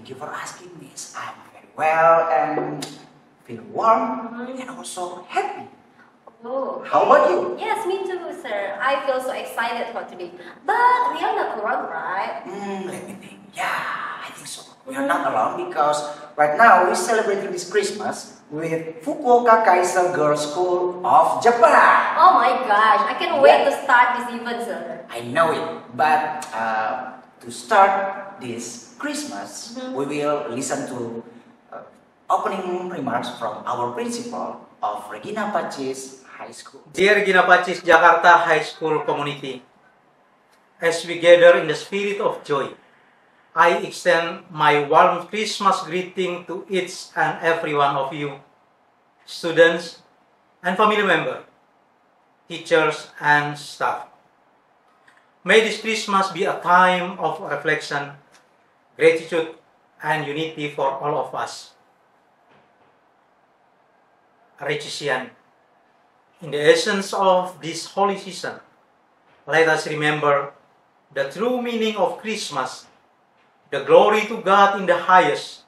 Thank you for asking, Miss. I'm very well and feel warm and also happy. Oh, How about you? Yes, me too, sir. I feel so excited for today. But we are not alone, right? Let me think. Yeah, I think so. We are not alone because right now we're celebrating this Christmas with Fukuoka Kaiser Girls School of Japan. Oh my gosh, I can't wait to start this event, sir. I know it, but to start this Christmas, we will listen to opening remarks from our principal of Regina Pacis High School. Dear Regina Pacis Jakarta High School community, as we gather in the spirit of joy, I extend my warm Christmas greeting to each and every one of you, students and family members, teachers and staff. May this Christmas be a time of reflection, gratitude, and unity for all of us. Regician, in the essence of this holy season, let us remember the true meaning of Christmas, the glory to God in the highest,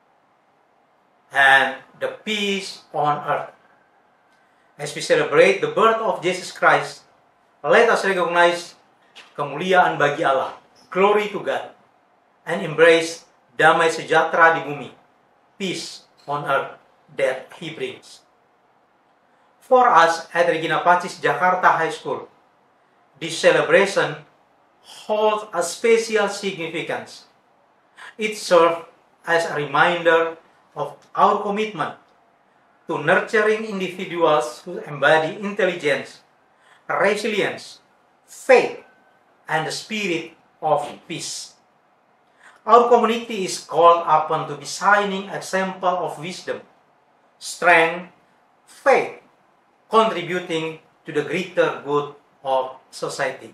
and the peace on earth. As we celebrate the birth of Jesus Christ, let us recognize kemuliaan bagi Allah, glory to God, and embrace damai sejahtera di bumi, peace on earth that He brings. For us at Regina Pacis Jakarta High School, this celebration holds a special significance. It serves as a reminder of our commitment to nurturing individuals who embody intelligence, resilience, faith, and the spirit of peace. Our community is called upon to be shining example of wisdom, strength, faith, contributing to the greater good of society.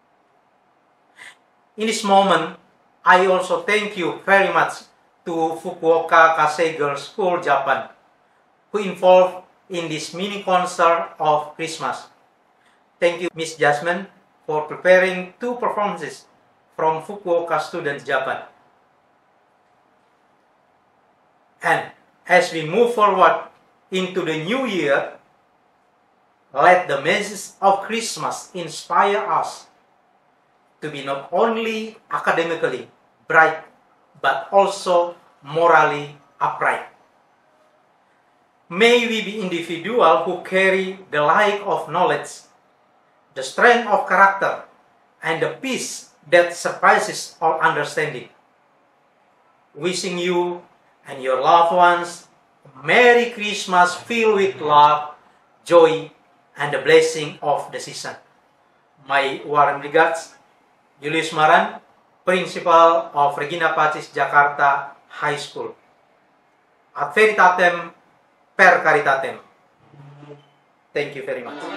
In this moment, I also thank you very much to Fukuoka Kaiser Girls School Japan, who involved in this mini concert of Christmas. Thank you, Miss Jasmine, for preparing 2 performances from Fukuoka students Japan. And as we move forward into the new year, let the message of Christmas inspire us to be not only academically bright, but also morally upright. May we be individuals who carry the light of knowledge, the strength of character, and the peace that surpasses all understanding. Wishing you and your loved ones a Merry Christmas filled with love, joy, and the blessing of the season. My warm regards, Julius Maran, Principal of Regina Pacis Jakarta High School. Ad veritatem per caritatem. Thank you very much.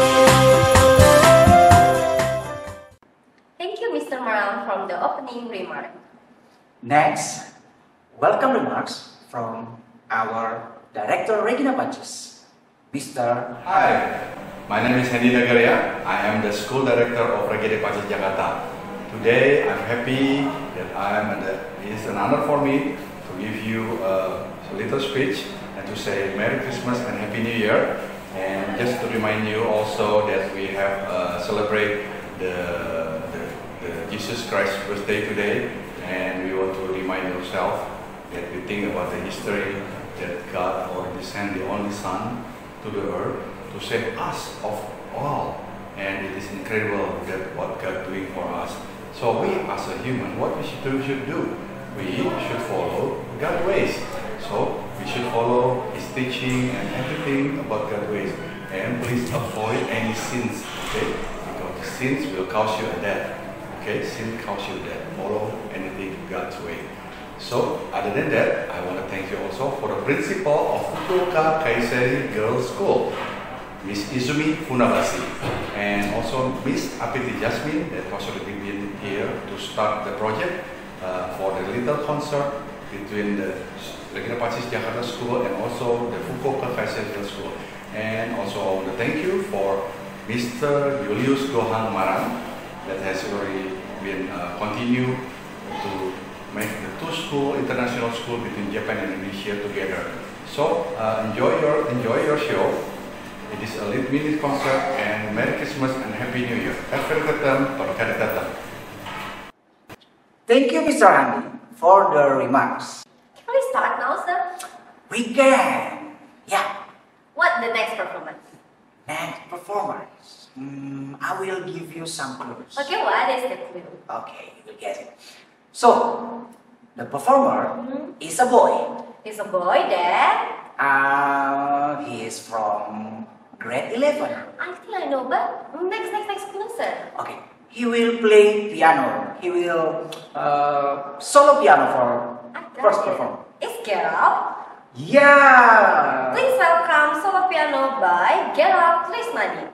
Thank you, Mr. Maran, from the opening remark. Next, welcome remarks from our Director Regina Pacis, Mr. Hi, my name is Hendy Nagaria. I am the School Director of Regina Pacis Jakarta. Today, I'm happy that it is an honor for me to give you a little speech and to say Merry Christmas and Happy New Year. And just to remind you also that we have celebrate the Jesus Christ birthday today, and we want to remind ourselves that we think about the history that God already sent the only Son to the earth to save us of all, and it is incredible that what God doing for us. So we as a human, what we should do? We should follow God's ways. So we should follow His teaching and everything about God's ways. And please avoid any sins, okay? Because sins will cause you a death. Okay, sin cause you death. Follow anything God's way. So other than that, I want to thank you also for the principal of Fukuoka Kaiser Girls School, Miss Izumi Funabasi, and also Miss Apiti Jasmine that was already been here to start the project for the little concert between the Regina Pacis Jakarta School and also the Fukuoka Kaiser Girls School. And also I want to thank you for Mr. Julius Gohang Marang that has already been continue to make the 2 two school, international school between Japan and Indonesia together. So enjoy your show. It is a mini concert, and Merry Christmas and Happy New Year. Berkah datang. Thank you, Mr. Andy, for the remarks. Can we start now, sir? We can. Yeah. What the next performance? Next performance. I will give you some clues. Okay, what is the clue? Okay, you will get it. So, the performer is a boy. It's a boy that He is from grade 11. I think I know, but next clue, sir. Okay, he will play piano. He will solo piano for I got first it. performance. It's Get Up. Yeah! Please welcome solo piano by Get Up Lesmani.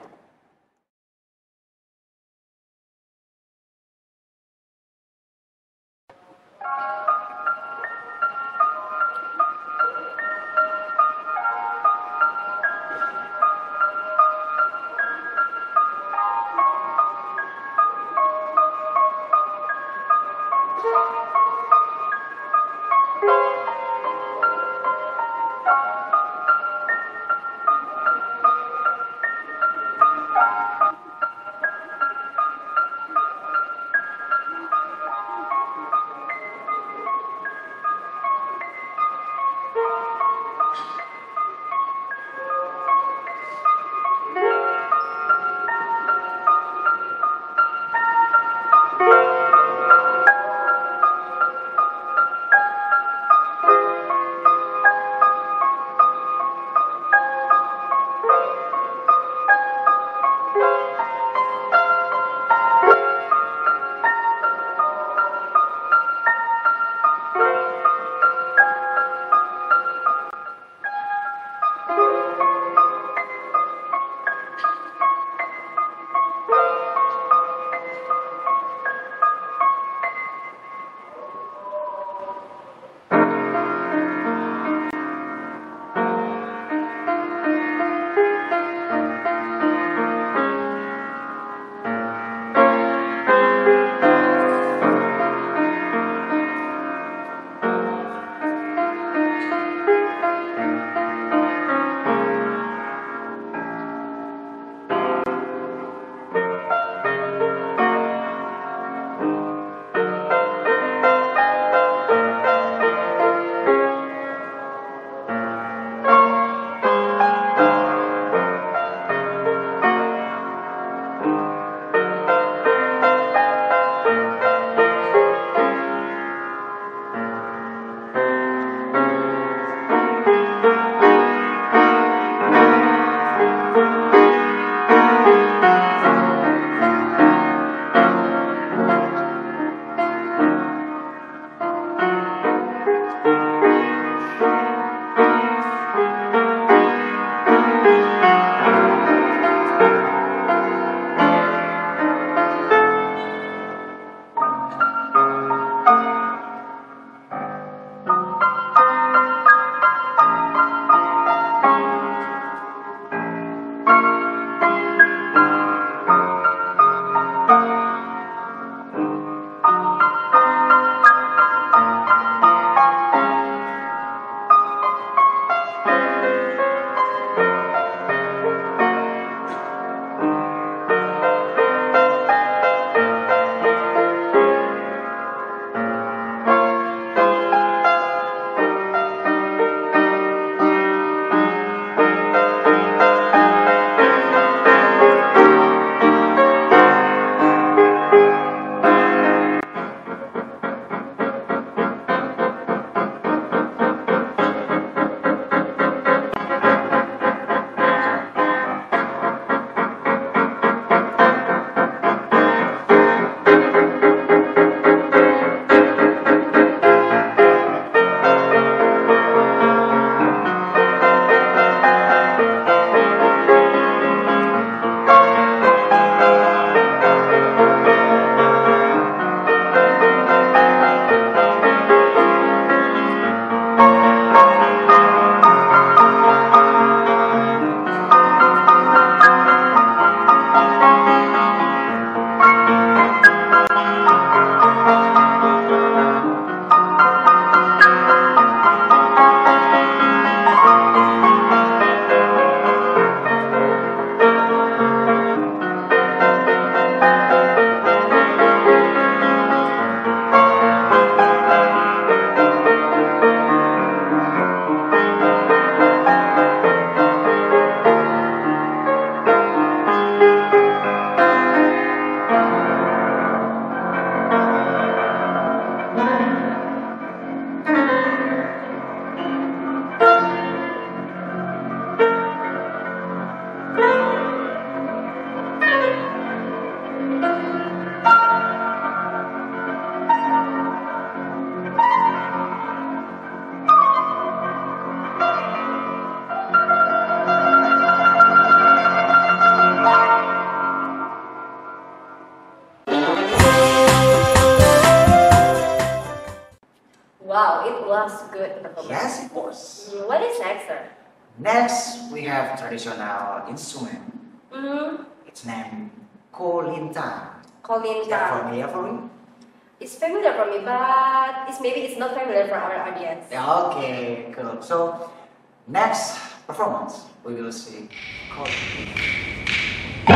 Wow, it was good performance. Yes, it was. What is next, sir? Next, we have traditional instrument. Mm-hmm. It's named kolintang. Colin Is that familiar for you? It's familiar for me, but maybe it's not familiar for our audience. Yeah, okay, cool. So, next performance, we will see kolintang.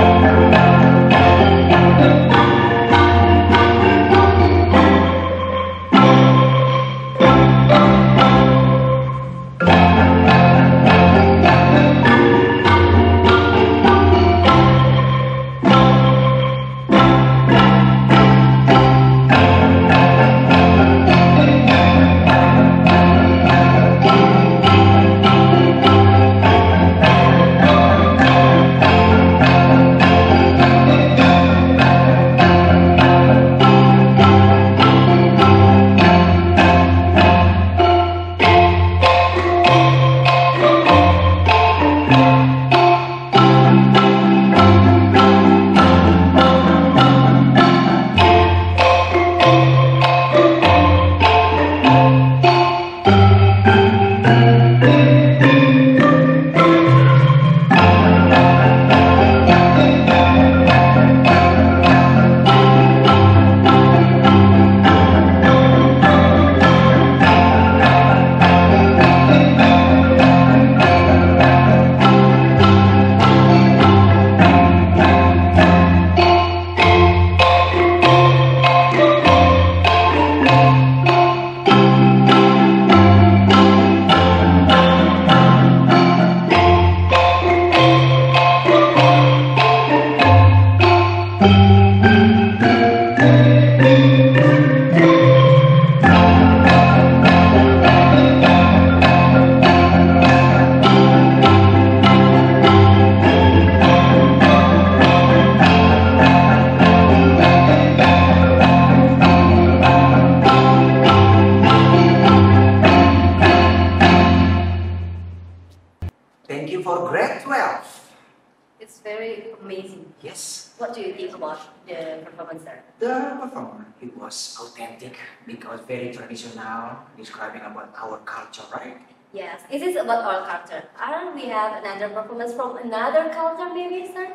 Thank you for grade 12. It's very amazing. Yes, What do you think about the performance, sir? the performer, it was authentic because very traditional, describing about our culture, right? Yes, it is about our culture. Aren't we have another performance from another culture, maybe, sir?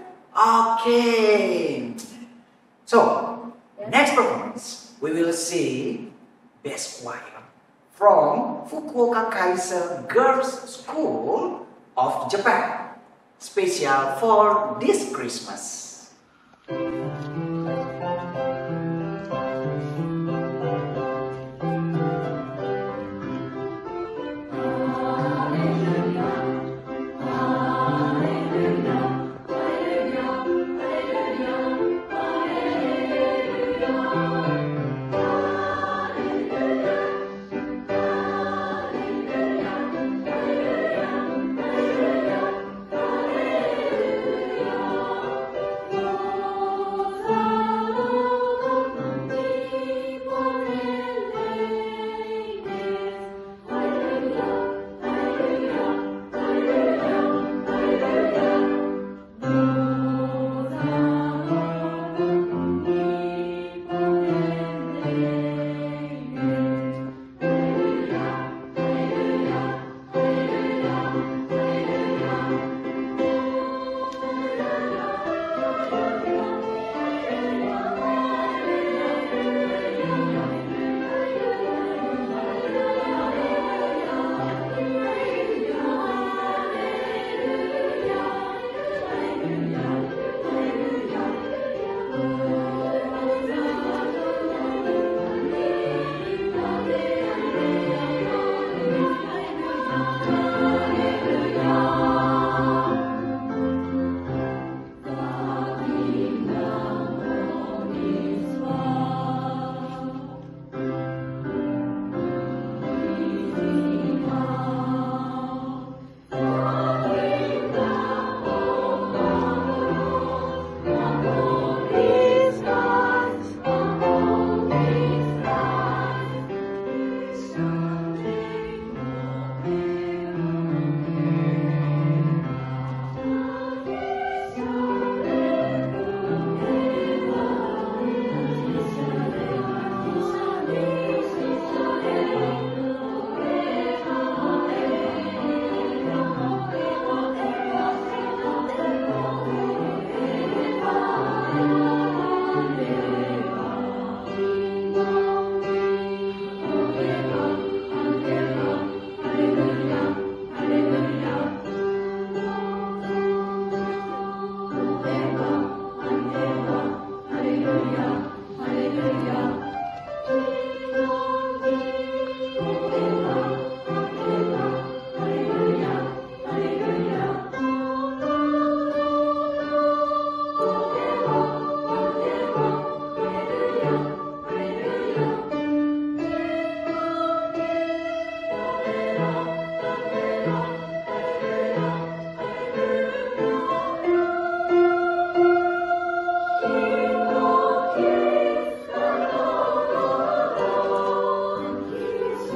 Okay. So, Yes. next performance, we will see best choir from Fukuoka Kaiser Girls School of Japan, special for this Christmas.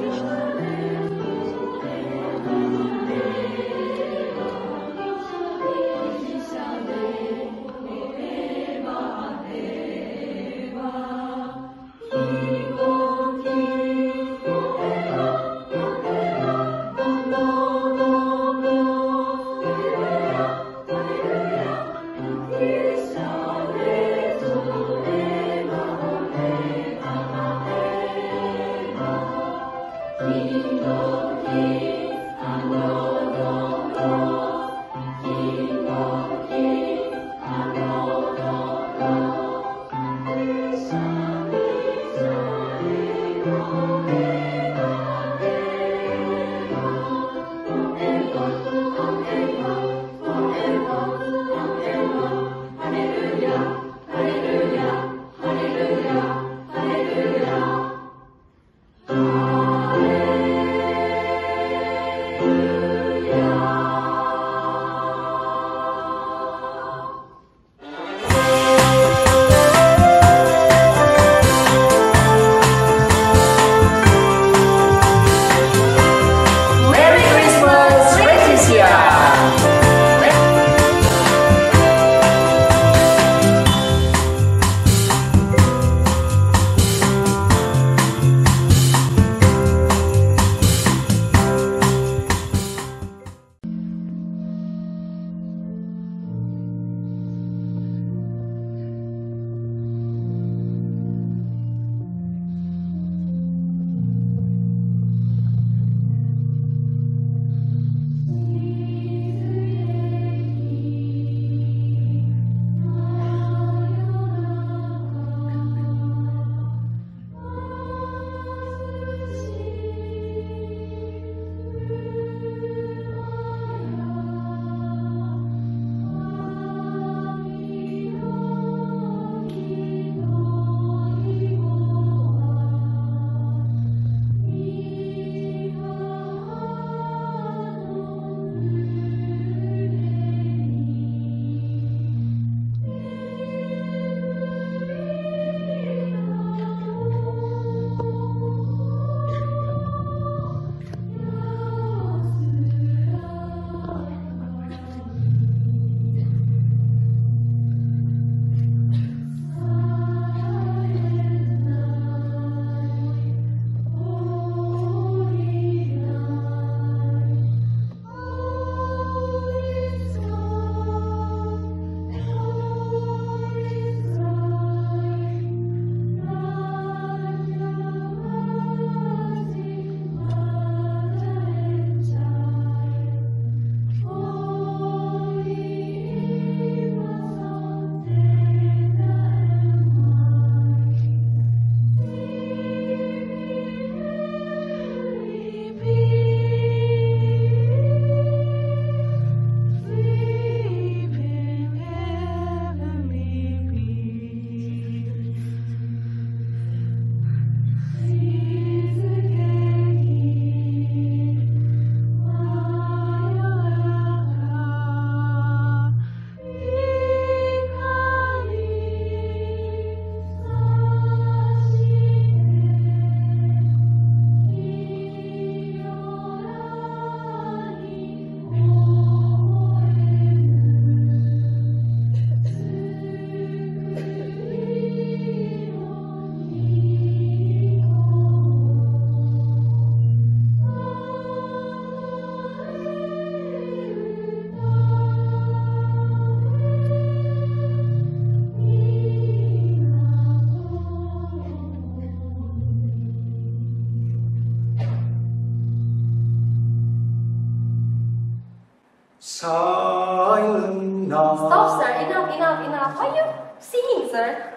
Silent night. Stop, sir. Enough. Why are you singing, sir?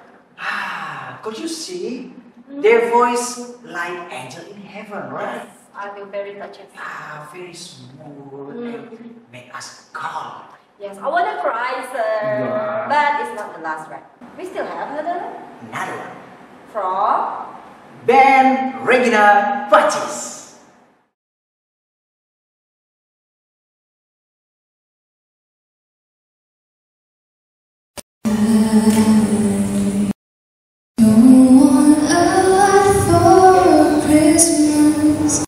Could you see? Their voice like angel in heaven, right? I feel very touched. Very smooth and make us calm. Yes, I wanna cry, sir. Yeah. But it's not the last one. We still have another Another one. from Band Regina Pacis. Don't want a lot for Christmas.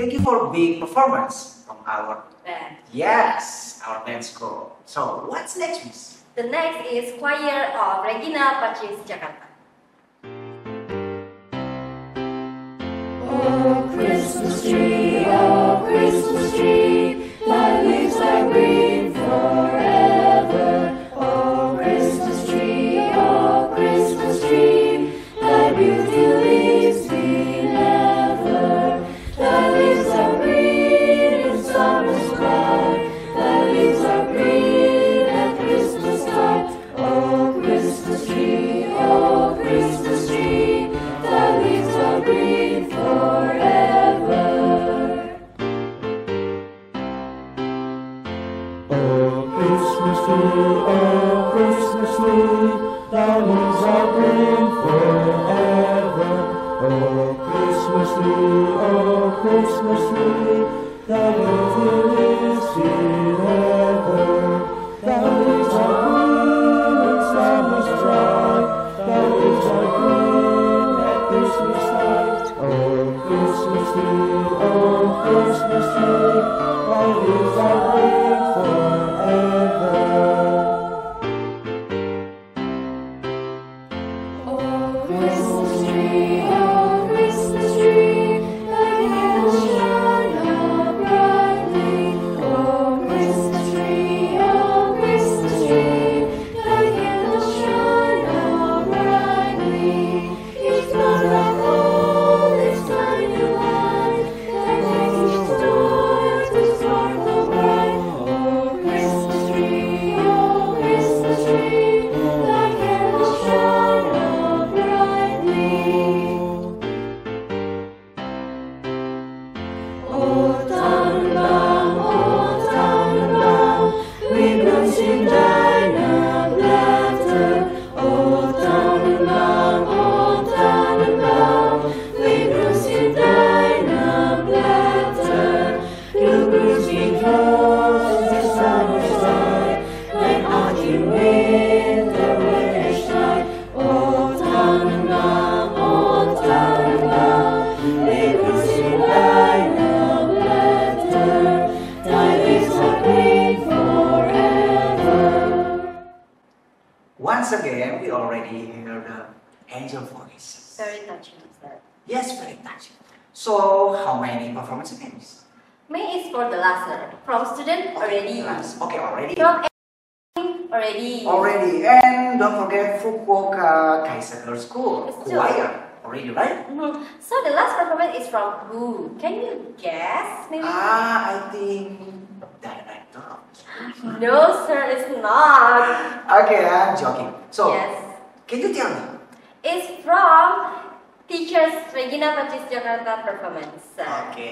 thank you for big performance from our Band. our band school. So what's next, Miss? The next is choir of Regina Pacis Jakarta. Oh, Christmas tree, thy leaves are green forever. Oh, Christmas tree, thy beauty leaves me never. Thy leaves are green in summer's pride, thy leaves are green at Christmas time. Oh, Christmas tree, thy leaves are green forever. Oh, Christmas tree, thy leaves are green forever. Oh, Christmas tree, thy beauty leaves me never. Thy leaves are green in summer's dry, thy leaves are green at Christmas time. Oh, Christmas tree, thy leaves are green forever. Oh, Christmas tree, thy candles shine out brightly. Oh, Christmas tree, thy candles shine out brightly. Each one like all its tiny light, that makes each door to sparkle bright. Oh, Christmas tree, thy candles shine out brightly. Old Tannenbaum, we bless in thine laughter. Old Tannenbaum, we bless in thine laughter. You brings me close to summer's light, when Achim wind the winter's night. Old Tannenbaum, we bless in thine laughter. Thy leaves are green forever. Once again, we already heard the angel voice. Very touching, sir. Yes, very touching. So how many performance again, Miss? May is for the last letter. From student already. Okay, already. From already. Already. And don't forget Fukuoka Kaiser Girls School. It's true. Choir. Already, right? So the last performance is from who? Can you guess? Maybe. I think director of the school. No, sir, it's not. Okay, I'm joking. So, Yes. can you tell me? It's from Teachers Regina Pacis Jakarta performance. Okay.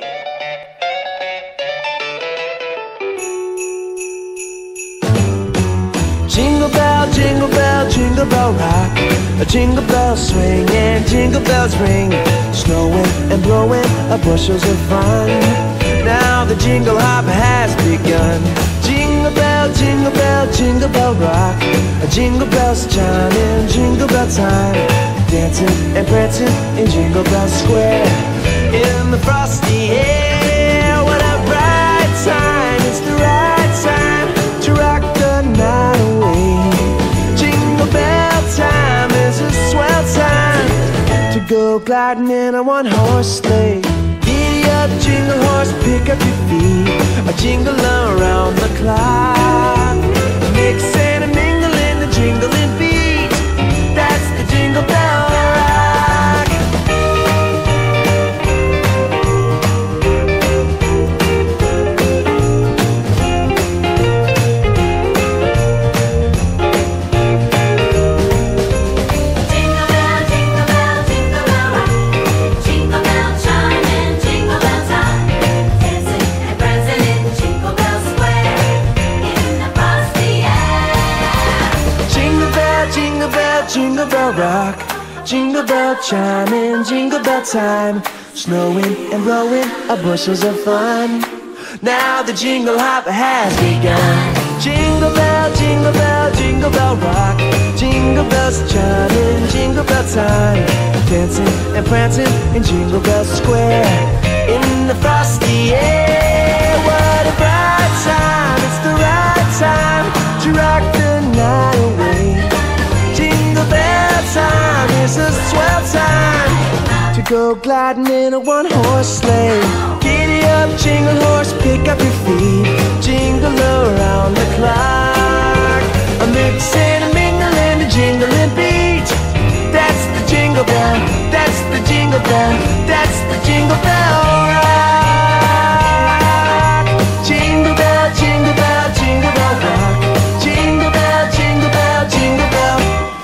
Jingle bell, jingle bell, jingle bell rock. A jingle bell swing and jingle bells ring. Snowing and blowing bushels of fun. Now the jingle hop has begun. Jingle bell, jingle bell, jingle bell rock. A jingle bells chiming, jingle bell time. Dancing and prancing in Jingle Bell Square. In the frosty air, what a bright time. It's the right time to rock the night away. Jingle bell time is a swell time to go gliding in a one-horse sleigh. Giddy up, jingle horse, pick up your feet. A jingle around the clock. Mix and a mingle in the jingling beat. That's the Jingle Bell Rock. Jingle bell, jingle bell, jingle bell rock. Jingle bell chime and jingle bell time. Dancing and prancing in Jingle Bell Square. In the frosty air. Jingle bell, jingle bell, jingle bell rock. Jingle bell chiming, jingle bell time. Snowing and blowing bushels of fun. Now the jingle hop has begun. Jingle bell, jingle bell, jingle bell rock. Jingle bells chiming, jingle bell time. Dancing and prancing in Jingle Bell Square. In the frosty go gliding in a one-horse sleigh. Giddy up, jingle horse, pick up your feet. Jingle around the clock. A mix and a mingle and a jingling beat. That's the jingle bell, that's the jingle bell, that's the jingle bell rock. Jingle bell, jingle bell, jingle bell rock. Jingle bell, jingle bell, jingle bell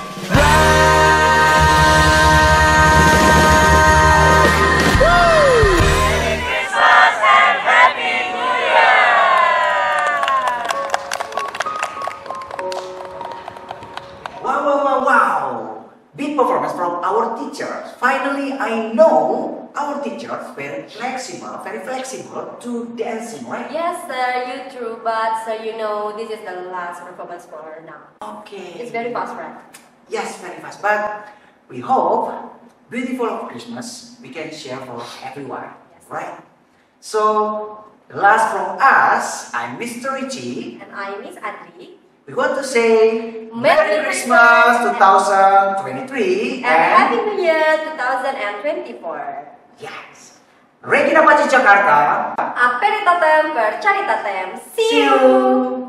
rock. Woo! Wow, wow, wow, wow! Big performance from our teachers. Finally, I know our teachers very flexible to dancing, right? Yes, sir, you true, but sir, you know, this is the last performance for now. Okay. It's very fast, right? Yes, very fast. But we hope beautiful of Christmas we can share for everyone, Yes. right? So the last from us, I'm Mr. Richie. And I miss Adri. We want to say Merry Christmas 2023 And Happy New Year 2024. yes, Regina Pacis Jakarta. Aperi totem, percari totem. See See you. you.